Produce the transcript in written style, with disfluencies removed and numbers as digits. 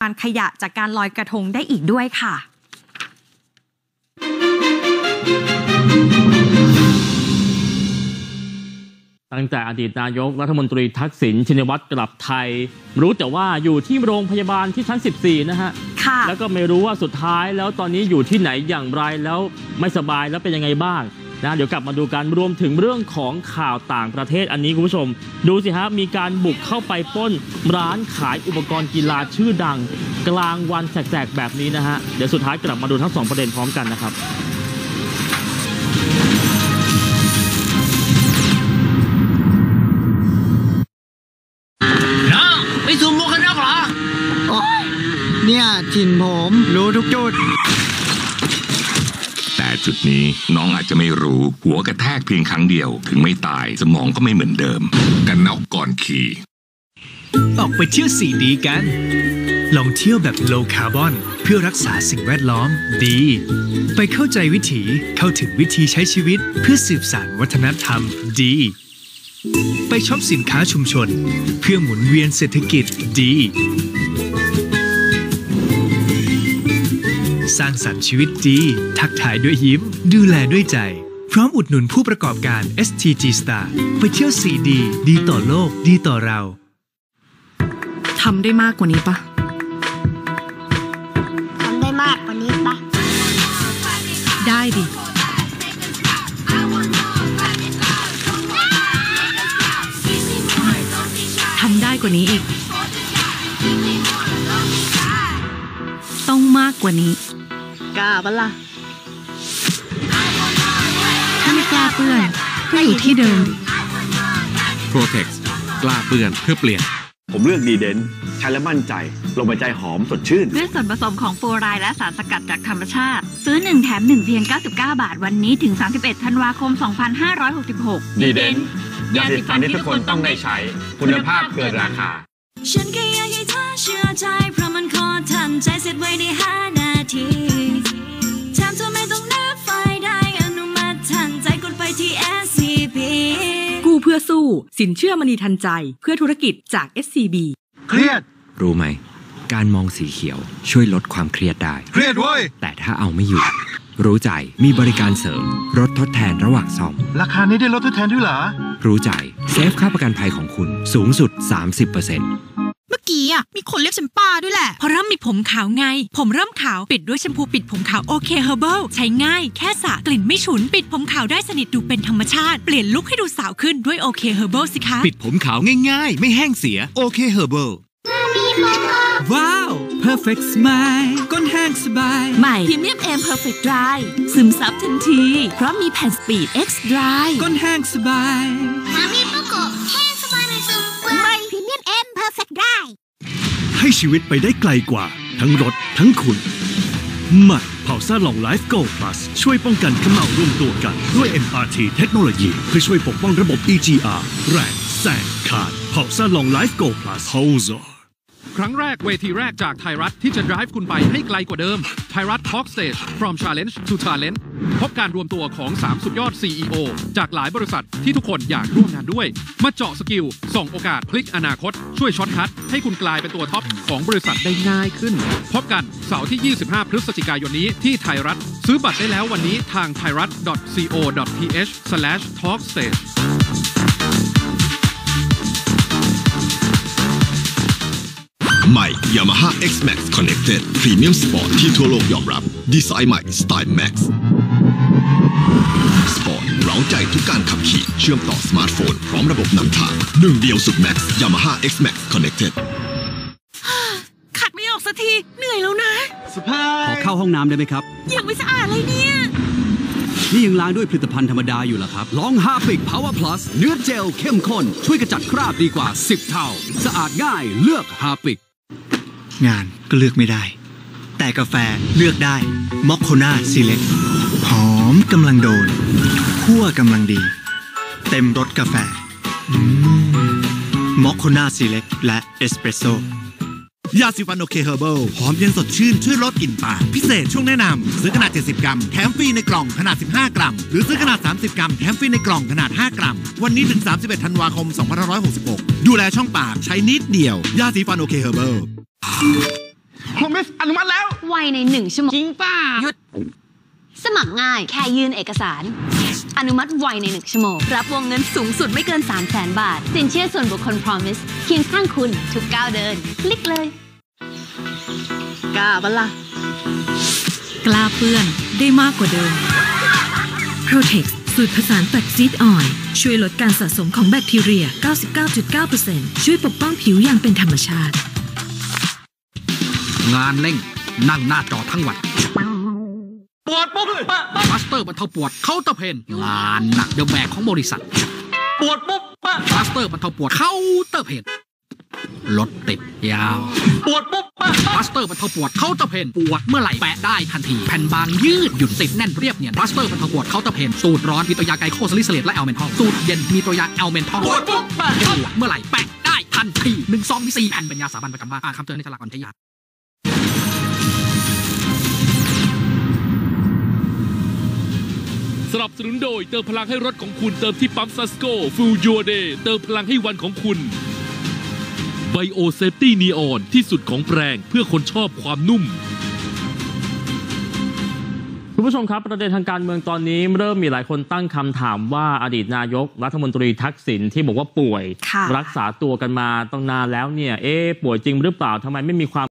การขยะจากการลอยกระทงได้อีกด้วยค่ะตั้งแต่อดีตนายกรัฐมนตรีทักษิณชินวัตรกลับไทยรู้แต่ว่าอยู่ที่โรงพยาบาลที่ชั้น14นะฮะแล้วก็ไม่รู้ว่าสุดท้ายแล้วตอนนี้อยู่ที่ไหนอย่างไรแล้วไม่สบายแล้วเป็นยังไงบ้างนะเดี๋ยวกลับมาดูกันรวมถึงเรื่องของข่าวต่างประเทศอันนี้คุณผู้ชมดูสิฮะมีการบุกเข้าไปปล้นร้านขายอุปกรณ์กีฬาชื่อดังกลางวันแสกๆแบบนี้นะฮะเดี๋ยวสุดท้ายกลับมาดูทั้ง2ประเด็นพร้อมกันนะครับไปซูมมุกกันนอกเหรอเนี่ยถิ่นผมรู้ทุกจุดแต่จุดนี้น้องอาจจะไม่รู้หัวกระแทกเพียงครั้งเดียวถึงไม่ตายสมองก็ไม่เหมือนเดิมกันน็อกก่อนขี่ออกไปเที่ยว 4D กันลองเที่ยวแบบ low carbon เพื่อรักษาสิ่งแวดล้อมดีไปเข้าใจวิถีเข้าถึงวิธีใช้ชีวิตเพื่อสืบสานวัฒนธรรมดีไปช็อปสินค้าชุมชนเพื่อหมุนเวียนเศรษฐกิจดีสร้างสรรค์ชีวิตดีทักทายด้วยยิ้มดูแลด้วยใจพร้อมอุดหนุนผู้ประกอบการ STG Star ไปเที่ยว 4D ดีต่อโลกดีต่อเราทำได้มากกว่านี้ปะทำได้มากกว่านี้ปะได้ดิทำได้กว่านี้อีกต้องมากกว่านี้กล้าปะล่ะถ้าไม่กล้าเปื้อนก็อยู่ที่เดิม Protex กล้าเปื้อนเพื่อเปลี่ยนผมเลือกดีเดนใช้แล้วมั่นใจลมหายใจหอมสดชื่นด้วยส่วนผสมของฟลูออไรด์และสารสกัดจากธรรมชาติซื้อ1แถม1เพียง99 บาทวันนี้ถึง31ธันวาคม2566 ดีเดนยาสีฟันที่ทุกคนต้องได้ใช้คุณภาพเกินราคาฉันแค่อยากให้เธอเชื่อใจเพราะมันขอทำใจเสร็จไว้ใน5 นาทีแถมเธอไม่ต้องนับไฟได้อนุมัติทันใจกดไปที่ SCB กู้เพื่อสู้สินเชื่อมณีทันใจเพื่อธุรกิจจาก SCB เครียดรู้ไหมการมองสีเขียวช่วยลดความเครียดได้เครียดเว้ยแต่ถ้าเอาไม่อยู่รู้ใจมีบริการเสริมลดทดแทนระหว่างซ่อมราคานี้ได้ลดทดแทนด้วยเหรอรู้ใจเซฟค่าประกันภัยของคุณสูงสุด 30% เมื่อกี้มีคนเรียกฉันป้าด้วยแหละเพราะเริ่มมีผมขาวไงผมเริ่มขาวปิดด้วยแชมพูปิดผมขาวโอเคเฮอร์เบิลใช้ง่ายแค่สระกลิ่นไม่ฉุนปิดผมขาวได้สนิทดูเป็นธรรมชาติเปลี่ยนลุคให้ดูสาวขึ้นด้วยโอเคเฮอร์เบิลสิคะปิดผมขาวง่ายๆไม่แห้งเสียโอเคเฮอร์เบิลว้าว Perfect Smile ก้นแห้งสบายใหม่พรีเมียมเอ็ม Perfect Dry ซึมซับทันทีเพราะมีแผ่นสปีด X Dry ก้นแห้งสบายมามีโปโกแห้งสบายในซึมใหม่พรีเมียมเอ็ม Perfect Dry ให้ชีวิตไปได้ไกลกว่าทั้งรถทั้งคุณใหม่เผาซ่าลองไลฟ์โกลด์พลัสช่วยป้องกันเขม่ารวมตัวกันด้วย MRT เทคโนโลยีเพื่อช่วยปกป้องระบบ EGR แรงแสงขาดเผาซ่าลองไลฟ์โกลด์พลัสโฮซอครั้งแรกเวทีแรกจากไทยรัฐที่จะ drive คุณไปให้ไกลกว่าเดิมไทยรัฐ Talk Stage From Challenge to Talent พบการรวมตัวของ3สุดยอด CEO จากหลายบริษัทที่ทุกคนอยากร่วมงานด้วยมาเจาะสกิลส่งโอกาสพลิกอนาคตช่วยช็อตคัทให้คุณกลายเป็นตัวท็อปของบริษัทได้ง่ายขึ้นพบกันเสาร์ที่25พฤศจิกายนนี้ที่ไทยรัฐซื้อบัตรได้แล้ววันนี้ทาง thairat.co.th/talkstage ใหม่ Yamaha X-Max Connected Premium Sport ที่ทั่วโลกยอมรับดีไซน์ใหม่สไตล์ Max Sport เร้าใจทุกการขับขี่เชื่อมต่อสมาร์ทโฟนพร้อมระบบนำทางหนึ่งเดียวสุด Max Yamaha X-Max Connected ขัดไม่ออกสักทีเหนื่อยแล้วนะสภาพขอเข้าห้องน้ำได้ไหมครับยังไม่สะอาดเลยเนี่ยนี่ยังล้างด้วยผลิตภัณฑ์ธรรมดาอยู่ล่ะครับลอง Harpic Power Plus เนื้อเจลเข้มข้นช่วยกระจัดคราบดีกว่า10เท่าสะอาดง่ายเลือก Harpic งานก็เลือกไม่ได้แต่กาแฟเลือกได้มอคโคนาซีเล็กหอมกำลังโดนคั่วกำลังดีเต็มรสกาแฟมอคโคนาซีเล็กและเอสเปรสโซ่ยาสีฟันโอเคเฮอร์เบิลหอมเย็นสดชื่นช่วยลดกลิ่นปากพิเศษช่วงแนะนำซื้อขนาด70 กรัมแถมฟรีในกล่องขนาด15 กรัมหรือซื้อขนาด30 กรัมแถมฟรีในกล่องขนาด5 กรัมวันนี้ถึง31ธันวาคม2566ดูแลช่องปากใช้นิดเดียวยาสีฟันโอเคเฮอร์เบิล Promise อนุมัติแล้วไวใน1 ชั่วโมงจริงป่ะหยุดสมัครง่ายแค่ยื่นเอกสารอนุมัติไวใน1 ชั่วโมงรับวงเงินสูงสุดไม่เกิน 300,000 บาทสินเชื่อส่วนบุคคล Promise เคียงข้างคุณทุกก้าวเดินคลิกเลยกล้าปะล่ะกล้าเปื้อนได้มากกว่าเดิม Protex สูตรผสานแฟกซีดออยล์ช่วยลดการสะสมของแบคทีเรีย 99.9% ช่วยปกป้องผิวอย่างเป็นธรรมชาติงานเร่งนั่งหน้าจอทั้งวันปวดปุ๊บมาสเตอร์บรรเทาปวดเคาน์เตอร์เพนงานหนักเดอะแบกของบริษัทปวดปุ๊บมาสเตอร์บรรเทาปวดเคาน์เตอร์เพนรถติดยาวปวดปุ๊บมาสเตอร์บรรเทาปวดเคาน์เตอร์เพนปวดเมื่อไหร่แปะได้ทันทีแผ่นบางยืดหยุ่นติดแน่นเรียบเนียนมาสเตอร์บรรเทาปวดเคาน์เตอร์เพนสูตรร้อนมีตัวยาไกลโคซาลิซิเลตและแอลเมนทอลสูตรเย็นมีตัวยาแอลเมนทอลปวดปุ๊บปวดเมื่อไหร่แปะได้ทันที1 ซองมี4 แผ่นเป็นยาสามัญประจำบ้านคำเตือนในฉลากก่อนใช้ยาสนับสนุนโดยเติมพลังให้รถของคุณเติมที่ปั๊มซัสโก้ฟูลยูเดย์เติมพลังให้วันของคุณไบโอเซฟตี้นีออนที่สุดของแปรงเพื่อคนชอบความนุ่มคุณผู้ชมครับประเด็นทางการเมืองตอนนี้เริ่มมีหลายคนตั้งคำถามว่าอดีตนายกรัฐมนตรีทักษิณที่บอกว่าป่วยรักษาตัวกันมาตั้งนานแล้วเนี่ยป่วยจริงหรือเปล่าทำไมไม่มีความ